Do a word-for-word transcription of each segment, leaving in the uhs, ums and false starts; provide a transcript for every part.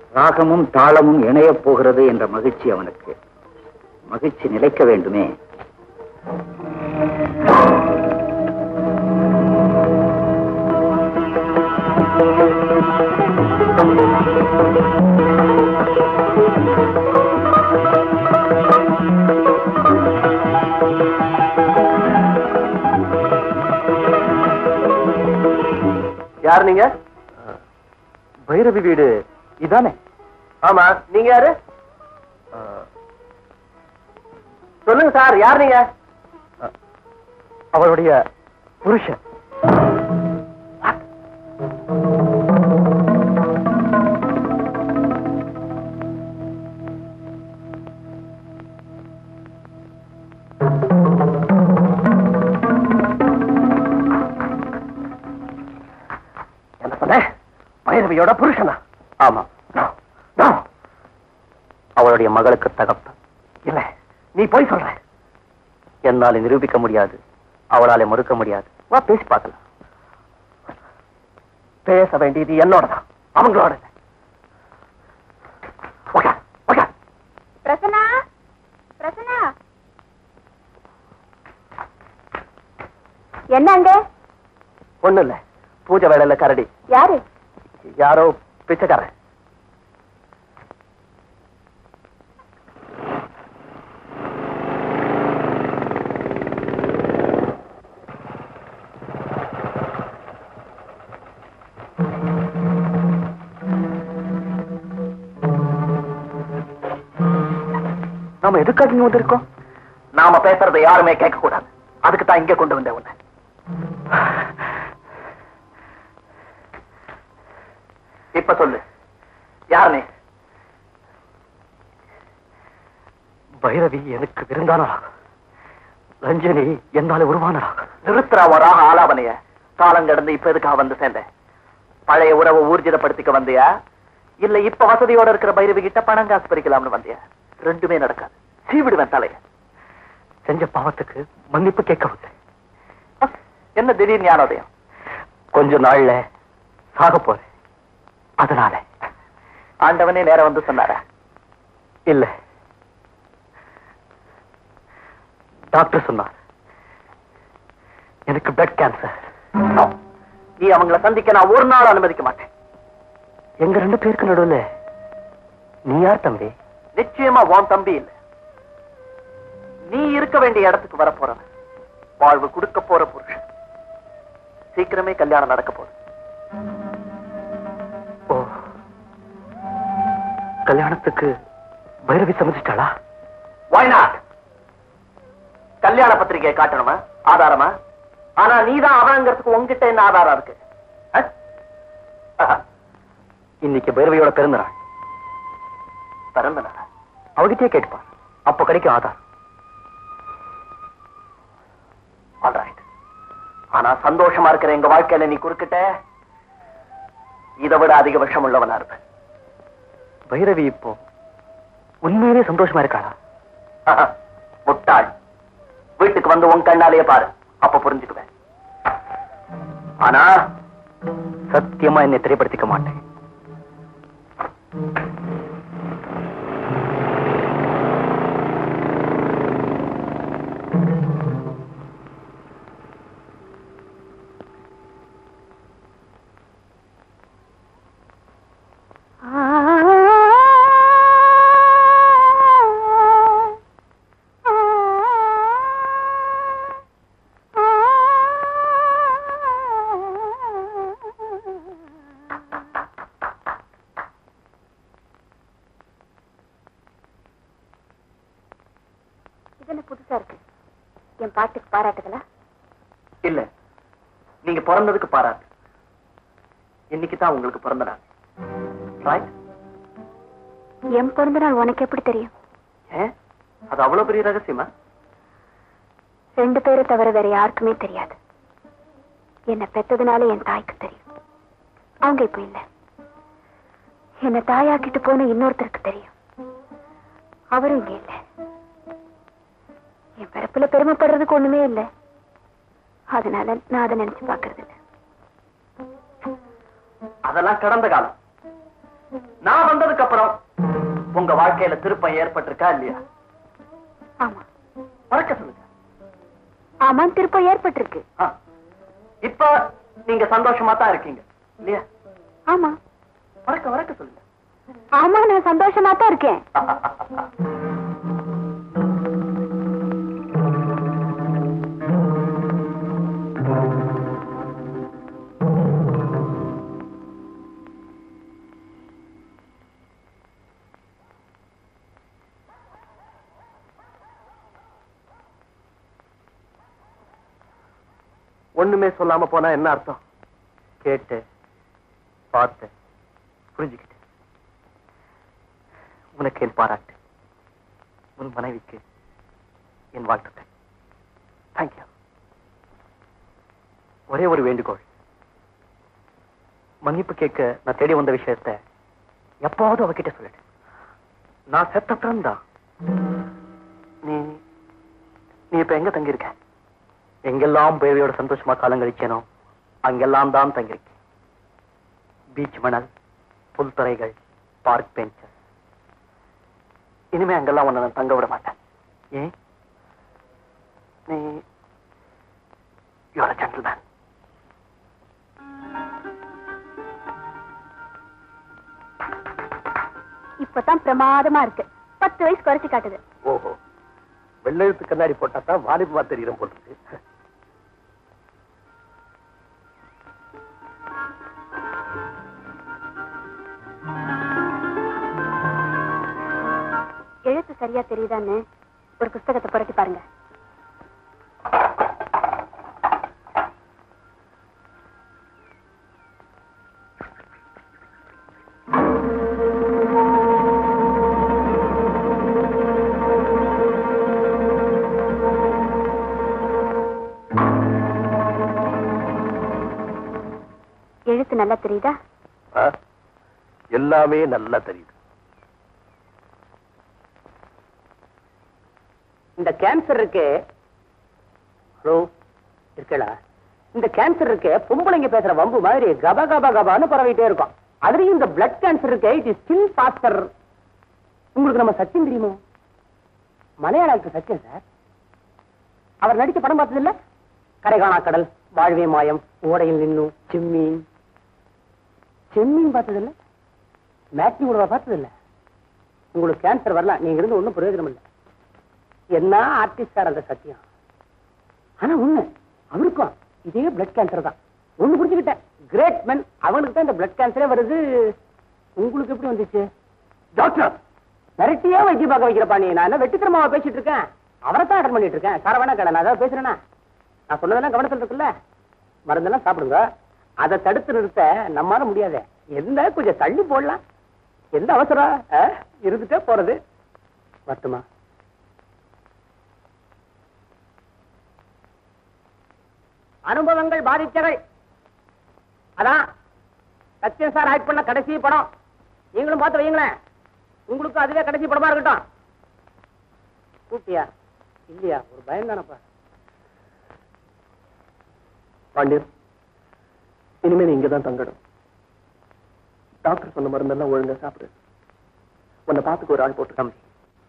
ராகமும் தாளமும் இணையப் போகிறது என்ற மகிழ்ச்சி அவனுக்கு. மகிழ்ச்சி நிலைக்க வேண்டுமே. யார் நீங்க? பைரவி வீடு இதானே? ஆமா. நீங்க யாரு? சொல்லுங்க சார், யார் நீங்க? அவளுடைய புருஷன். என்ன சொன்ன? பைரவியோட புருஷனா? ஆமா. அவளுடைய மகளுக்கு தகப்பன். இல்ல, நீ போய் சொல்ற. என்னால நிரூபிக்க முடியாது, அவளால மறுக்க முடியாது. வா பேசி பார்க்கலாம். பேச வேண்டியது என்னோடதான், அவங்களோட. பிரசன்னா, பிரசன்னா, என்ன அங்க? ஒண்ணு இல்ல, பூஜை வேலையில கரடி. யாரு? யாரோ பிச்சைக்காரன். நாம எதுக்காக இங்க வந்திருக்கோம்? நாம பேசுறதை யாருமே கேட்க கூடாது. அதுக்கு தான் இங்க கொண்டு வந்தேன் உன்னை. இப்ப சொல்லு, யார் நீ? பைரவி எனக்கு விருந்தானா? ரஞ்சனி என்னால உருவானா? நிறுத்துறாவராக ஆலாவனைய காலம் கடந்து இப்ப எதுக்காக வந்து சேர்ந்தேன்? பழைய உறவை ஊர்ஜிதப்படுத்திக்க வந்தியா, இல்ல இப்ப வசதியோட இருக்கிற பைரவி கிட்ட பணம் காசு பறிக்கலாம்னு வந்தியா? ரெண்டுமே நடக்காது. சீவிடுவேன் தலைய. செஞ்ச பாவத்துக்கு மன்னிப்பு கேட்க வந்தேன். என்ன திடீர் ஞானோதயம்? கொஞ்ச நாள்ல சாக போறேன், அதனால. ஆண்டவனே நேரம் வந்து சொன்னார? இல்ல, டாக்டர் சொன்னார் எனக்கு பிளட் கேன்சர். நீ அவங்களை சந்திக்க நான் ஒரு நாள் அனுமதிக்க மாட்டேன். எங்க ரெண்டு பேருக்கு நடுவில் நீ யார் தம்பி? நிச்சயமா உன் தம்பி இல்லை. நீ இருக்க வேண்டிய இடத்துக்கு வர போறவன், வாழ்வு கொடுக்க போற புருஷன். சீக்கிரமே கல்யாணம் நடக்க போகுது. ஓ, கல்யாணத்துக்கு பைரவி சமைச்சிட்டாளா? Why not? கல்யாண பத்திரிகையை காட்டணுமா? ஆதாரமா? ஆனா நீதான் அவங்கிறதுக்கு உங்ககிட்ட என்ன ஆதாரம் இருக்கு? இன்னைக்கு பைரவியோட பிறந்த நாள். பிறந்த நாள் அவகிட்டே கேட்பான், அப்ப கிடைக்கும் ஆதாரம். ஆல்ரைட். ஆனா சந்தோஷமா இருக்கிற எங்க வாழ்க்கையில நீ குறுக்கிட்ட, இதை விட அதிக விஷம் உள்ளவனா இருப்ப. பைரவி இப்போ உண்மையிலே சந்தோஷமா இருக்காளா? முட்டாள். வீட்டுக்கு வந்து உன் கண்ணாலேயே பாரு, அப்ப புரிஞ்சுக்குவேன். ஆனா சத்தியமா என்னை திரைப்படுத்திக்க மாட்டேன். புதுசா இருக்கு. என் பாட்டுக்கு பாராட்டுகளா? இல்ல, நீங்க பிறந்ததுக்கு பாராட்டு. இன்னைக்குதான் உங்களுக்கு பிறந்த நாள். என் பிறந்த நாள் உனக்கு எப்படி தெரியும்? அது அவ்வளவு பெரிய ரகசியமா? ரெண்டு பேரை தவிர வேற யாருக்குமே தெரியாது. என்ன பெற்றதுனால என் தாய்க்கு தெரியும். அவங்க இப்ப இல்ல. என்ன தாயாக்கிட்டு போன இன்னொருத்தருக்கு தெரியும். அவரும் இங்க இல்ல. என் பிறப்புல பெருமைப்படுறதுக்கு ஒண்ணுமே இல்லை. அதனால நான் அதை நினைச்சு பாக்குறது இல்லை. அதெல்லாம் கடந்த காலம். நான் வந்ததுக்கு அப்புறம் உங்க வாழ்க்கையில திருப்பம் ஏற்பட்டிருக்கா இல்லையா? ஆமா. மறக்க சொல்லுங்க. ஆமா, திருப்பம் ஏற்பட்டிருக்கு. இப்ப நீங்க சந்தோஷமா தான் இருக்கீங்க இல்லையா? ஆமா. மறக்க மறக்க சொல்லுங்க. ஆமா, நான் சந்தோஷமா தான் இருக்கேன். ஒண்ணுமே சொல்லாம போனா என்ன அர்த்தம்? கேட்டு பார்த்து புரிஞ்சுக்கிட்டு உனக்கு என் பாராட்டு, உன் மனைவிக்கு என் வாழ்த்துக்கள். தேங்க்யூ. ஒரே ஒரு வேண்டுகோள், மன்னிப்பு கேட்க நான் தேடி வந்த விஷயத்தை எப்போது அவகிட்ட சொல்லிடு. நான் செத்தப்புறம் தான். நீ நீ இப்ப எங்க தங்கியிருக்க? எங்கெல்லாம் பேவையோட சந்தோஷமா காலம் கழிச்சேனோ அங்கெல்லாம் தான் தங்கியிருக்கேன். பீச் மணல், புல்தரைகள், பார்க் பெஞ்சஸ். இனிமே அங்கெல்லாம் உன்னை நான் தங்க விட மாட்டேன். ஏன்? நீ யூ ஆர் எ ஜென்டில்மேன். இப்பதான் பிரமாதமா இருக்கு. பத்து வயசு குறைச்சு காட்டுது. ஓஹோ, வெள்ளெழுத்து கண்ணாடி போட்டா தான் வாலிபமா தெரியும் போட்டுருக்கு. எழுத்து சரியா தெரியுதான்னு ஒரு புஸ்தகத்தை புரட்டி பாருங்க. எழுத்து நல்லா தெரியுதா? எல்லாமே நல்லா தெரியுது. இந்த கேன்சர் இருக்கு. ஹலோ இருக்கலா? இந்த கேன்சர் இருக்கு, பொம்பளைங்க பேசுற வம்பு மாதிரி கப கப கபான்னு பரவிட்டே இருக்கும். அதுலயும் இந்த பிளட் கேன்சர் இருக்கு, இட் இஸ் ஸ்டில் ஃபாஸ்டர். உங்களுக்கு நம்ம சச்சின் தெரியுமோ? மலையாள ஆக்டர் சச்சின் சார். அவர் நடிச்ச படம் பார்த்தது இல்ல? கரைகாணா கடல், வாழ்வே மாயம், ஓடையில் நின்னும், செம்மீன். செம்மீன் பார்த்தது இல்ல? மேட்னி உடவா பார்த்தது இல்ல? உங்களுக்கு கேன்சர் வரலாம், நீங்க இருந்து ஒன்னும் பிரயோஜனம் இல்லை. என்ன ஆர்டிஸ்ட் சார் அந்த சத்தியம். ஆனா உண்மை அவருக்கும் இதே பிளட் கேன்சர் தான். ஒண்ணு புரிஞ்சுக்கிட்டேன், கிரேட் மென் அவனுக்கு தான் இந்த பிளட் கேன்சரே வருது. உங்களுக்கு எப்படி வந்துச்சு? டாக்டர் மிரட்டியே வைத்தியம் பார்க்க வைக்கிறப்பா நீ. நான் என்ன வெட்டித்தனமாவா பேசிட்டு இருக்கேன்? அவரை தான் அட்டன் பண்ணிட்டு இருக்கேன். சரவணா கடை நான் அதாவது பேசுறேன்னா நான் சொன்னதெல்லாம் கவனத்தில் இருக்குல்ல? மருந்தெல்லாம் சாப்பிடுங்க. அதை தடுத்து நிறுத்த நம்மால முடியாது. என்ன கொஞ்சம் தள்ளி போடலாம். எந்த அவசரம் இருந்துட்டே போறது. வரட்டுமா? அனுபவங்கள் பாதித்தவை. அதான் சத்யன் சார் ஆக்ட் பண்ண கடைசி படம். நீங்களும் பார்த்து வைங்களேன், உங்களுக்கு அதுவே கடைசி படமா இருக்கட்டும். கூப்பிட்டியா இல்லையா? ஒரு பயம் தானப்பா. பாண்டியன், இனிமே நீ இங்கதான் தங்கணும். டாக்டர் சொன்ன மருந்தெல்லாம் ஒழுங்கா சாப்பிடு. உன்னை பார்த்துக்கு ஒரு ஆள் போட்டு தம்பி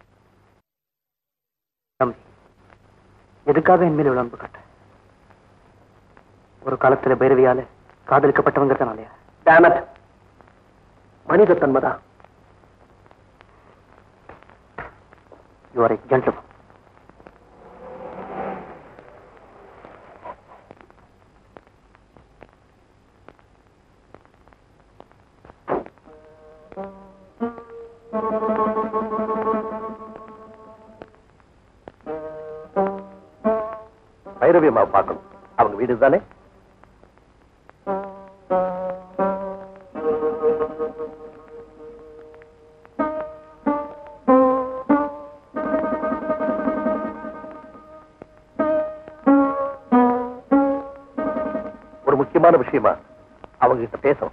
தம்பி எதுக்காக என் மேல விளம்பு காட்ட? ஒரு காலத்துல பைரவியால காதலிக்கப்பட்டவங்கிறதுனாலயா? டேமட், மனித தன்மைதான். You are a gentleman. Bhairavi அம்மா பார்க்கணும். அவங்க வீடு தானே? ஒரு முக்கியமான விஷயமா அவங்க கிட்ட பேசணும்.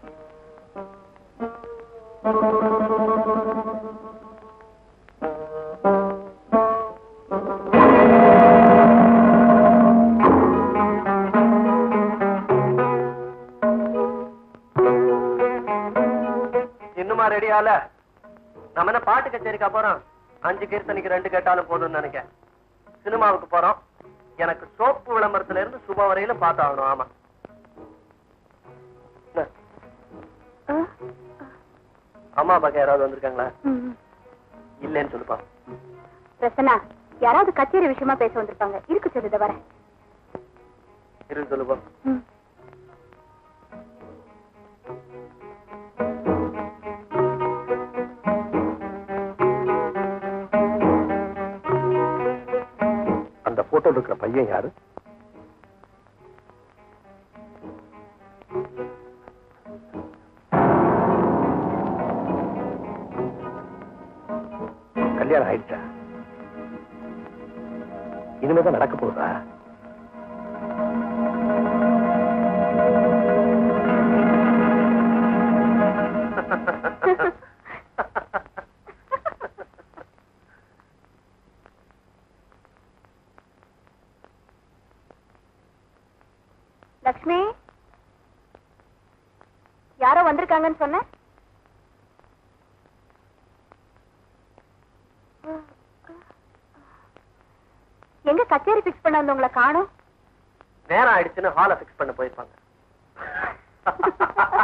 இன்னுமா எல்லாம் ரெடியால நம்ம என்ன பாட்டு கச்சேரிக்கு அப்புறம் அஞ்சு கீர்த்தனைக்கு ரெண்டு கேட்டாலும் போதும்னு நினைக்க. சினிமாவுக்கு போறோம். எனக்கு சோப்பு விளம்பரத்துல இருந்து சுப வரையில பார்த்தாகணும். ஆமா அம்மா அப்பாக்கு யாராவது வந்திருக்காங்களா? இல்லன்னு சொல்லுப்பா. பிரசன்னா, யாராவது கச்சேரி விஷயமா பேச வந்திருப்பாங்க. இருக்கு சொல்லுத வரேன். இருக்கு சொல்லுப்பா. அந்த போட்டோ இருக்கிற பையன் யாரு? கல்யாணம் ஆயிடுச்சா? இனிமேதான் நடக்க போகுதா? லக்ஷ்மி, யாரோ வந்திருக்காங்கன்னு சொன்ன? எங்க கச்சேரி பிக்ஸ் பண்ண வந்தவங்களை காணோம்? நேரம் ஆயிடுச்சுன்னு ஹாலை பிக்ஸ் பண்ண போயிருப்பாங்க.